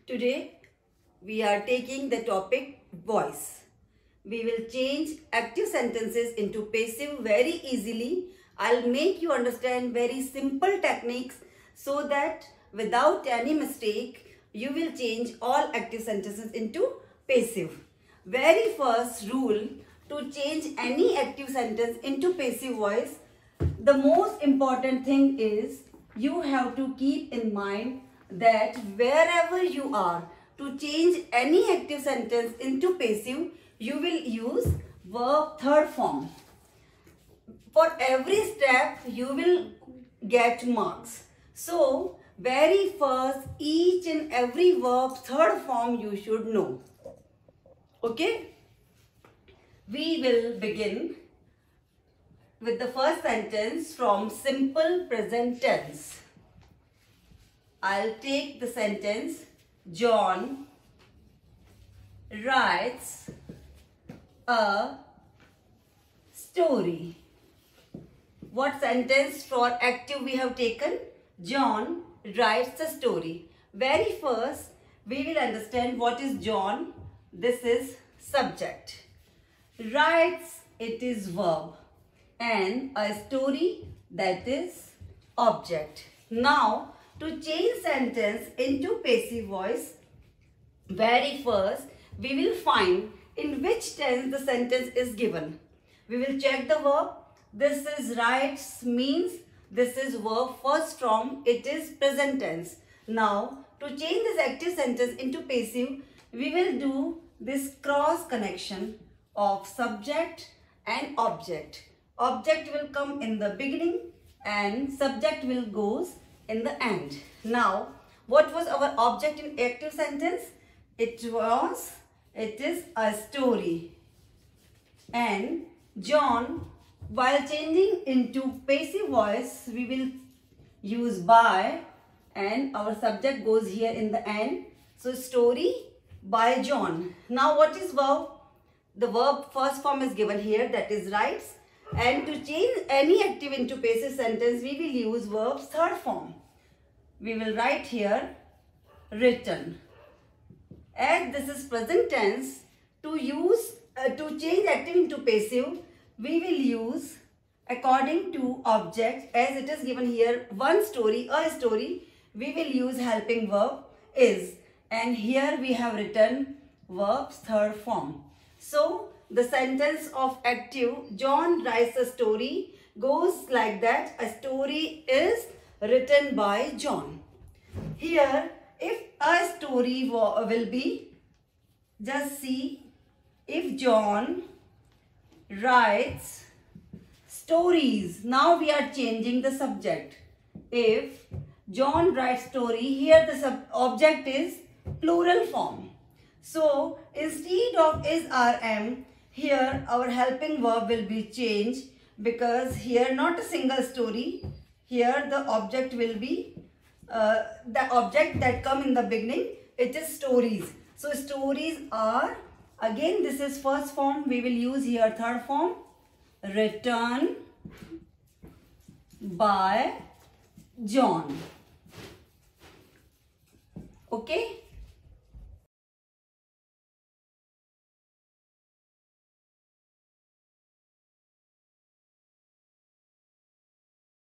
Today we are taking the topic voice. We will change active sentences into passive very easily. I'll make you understand very simple techniques so that without any mistake you will change all active sentences into passive. Very first rule to change any active sentence into passive voice, the most important thing is you have to keep in mind that wherever you are, to change any active sentence into passive, you will use verb third form. For every step, you will get marks. So, very first, each and every verb third form you should know. Okay? We will begin with the first sentence from simple present tense. I'll take the sentence, John writes a story. What sentence for active we have taken? John writes a story. Very first, we will understand what is John. This is subject. Writes, it is verb. And a story, that is object. Now, to change sentence into passive voice, very first, we will find in which tense the sentence is given. We will check the verb. This is writes means this is verb first form. It is present tense. Now, to change this active sentence into passive, we will do this cross connection of subject and object. Object will come in the beginning and subject will goes in the end. Now, what was our object in active sentence? It is a story. And John, while changing into passive voice, we will use by and our subject goes here in the end. So, story by John. Now, what is verb? The verb first form is given here, that is writes. And to change any active into passive sentence, we will use verb's third form. We will write here, written. As this is present tense, to change active into passive, we will use according to object, as it is given here, one story, a story, we will use helping verb is. And here we have written verb's third form. So, the sentence of active, John writes a story, goes like that. A story is written by John. Here, if a story will be, just see, if John writes stories. Now we are changing the subject. If John writes story, here the object is plural form. So, instead of is rm, here our helping verb will be changed because here not a single story. Here the object will be, the object that come in the beginning, it is stories. So, stories are, again this is first form, we will use here third form, written by John. Okay.